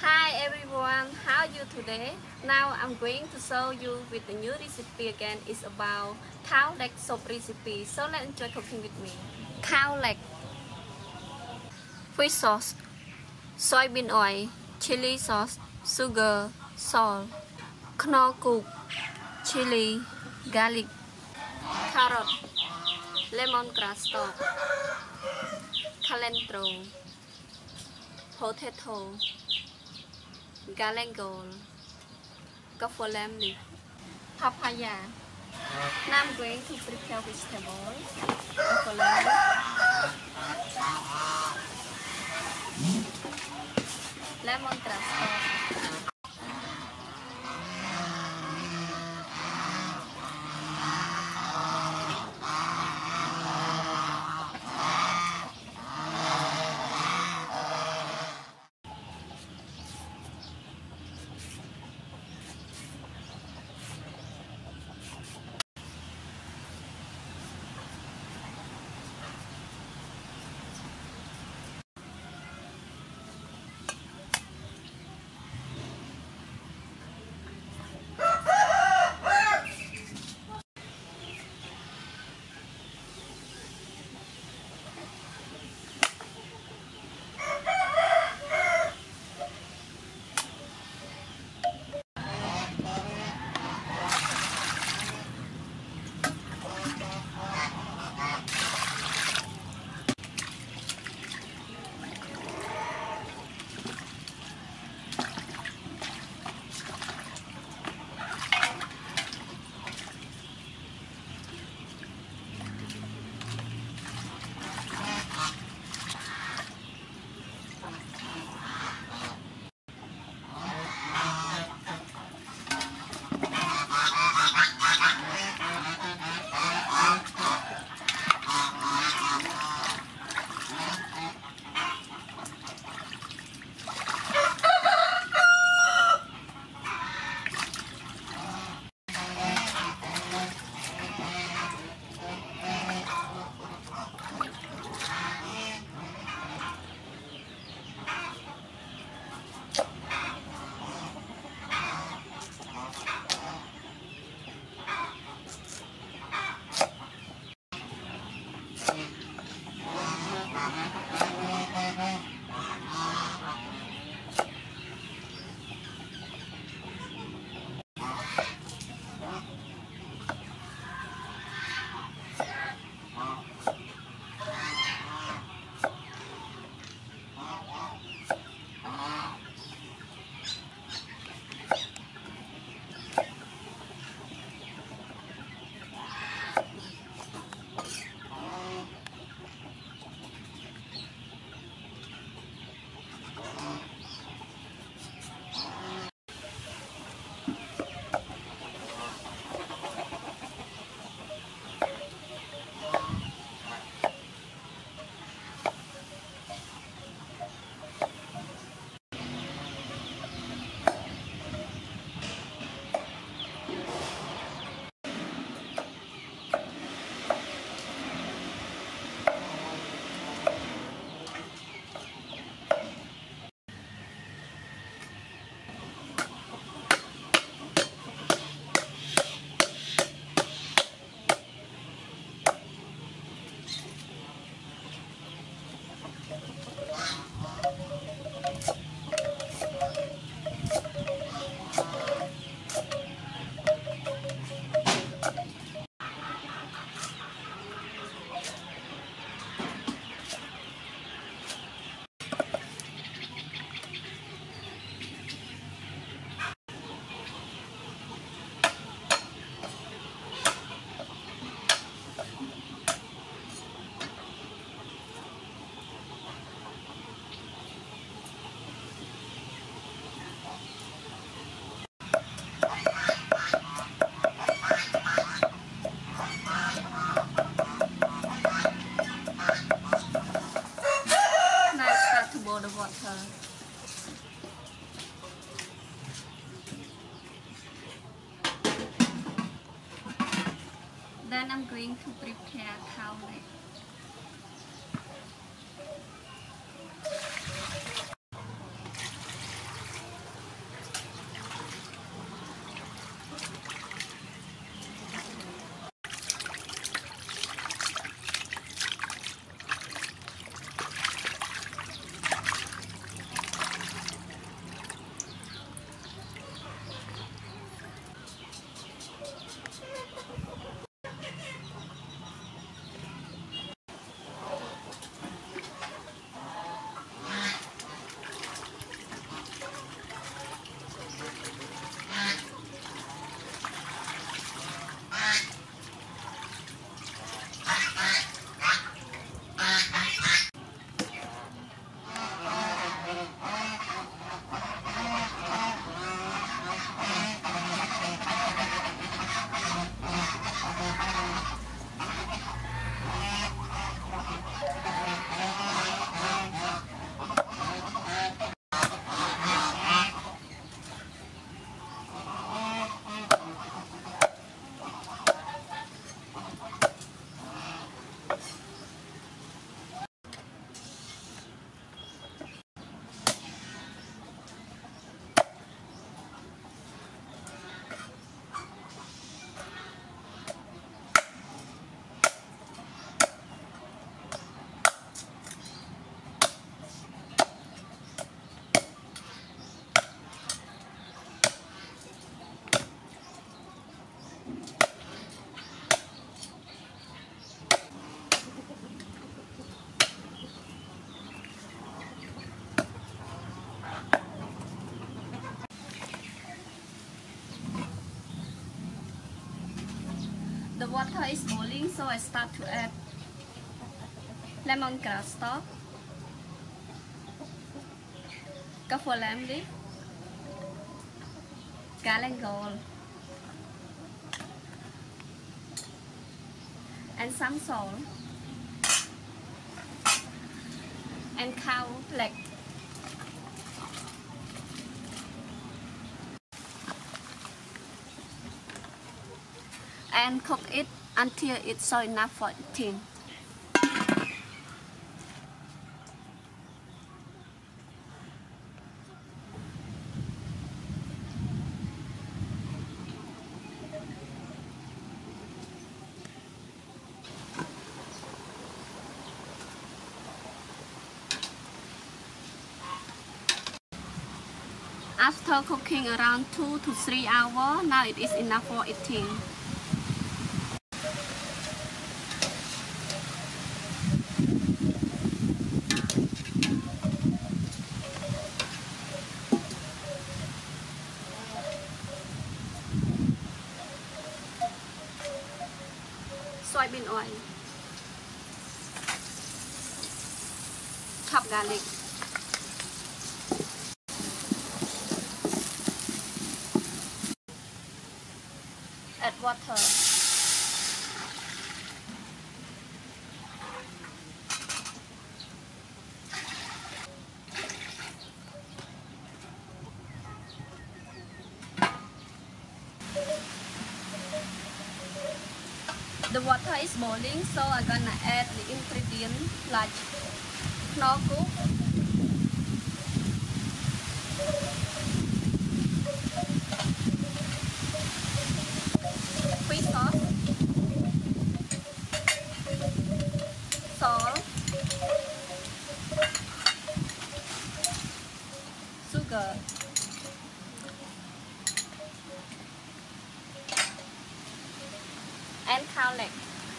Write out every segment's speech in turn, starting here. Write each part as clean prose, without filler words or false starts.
Hi everyone, how are you today? Now I'm going to show you with the new recipe again. It's about cow leg soup recipe. So let's enjoy cooking with me. Cow leg, fish sauce, soybean oil, chili sauce, sugar, salt, knorr cook, chili, garlic, carrot, lemongrass stalk, cilantro, potato, galangal, kaffir lamb leaf, papaya. Now I'm going to prepare vegetable, kaffir lamb leaf, lemongrass stalk. The water. Then I'm going to prepare cow leg. water is boiling, so I start to add lemongrass stalk, kaffir lime leaf, galangal, and some salt, and cow leg. And cook it until it's soft enough for eating. After cooking around 2 to 3 hours, now it is enough for eating. Soybean oil, chopped garlic, add water, the water is boiling, so I'm gonna add the ingredients like knorr cook, fish sauce, salt, sugar, and cow leg.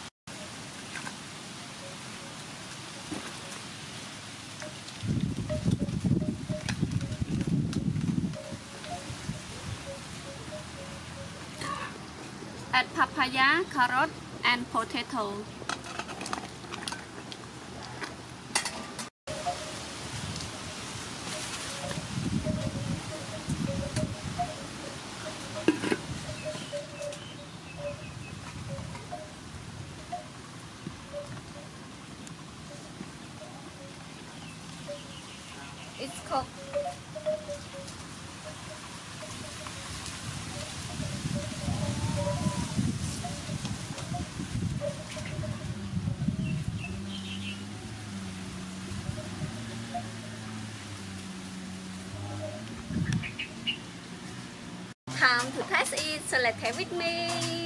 Add papaya, carrot, and potato. It's cooked. Time to taste it, so let's have with me.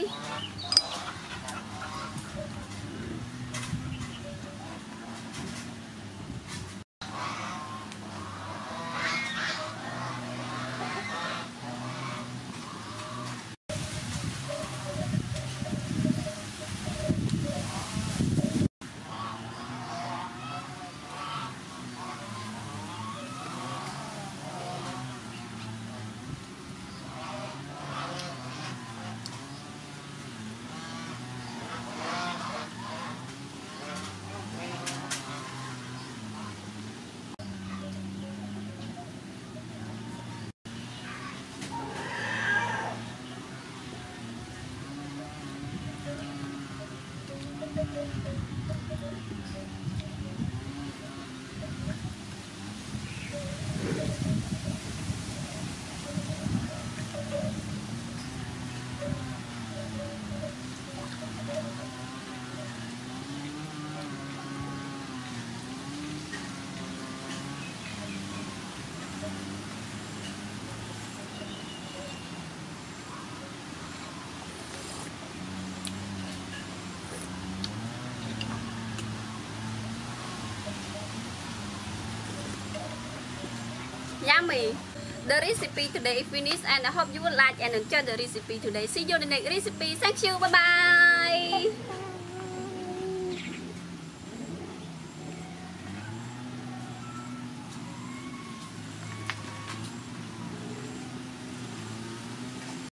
Yummy! The recipe today is finished, and I hope you will like and enjoy the recipe today. See you in the next recipe. Thank you. Bye bye.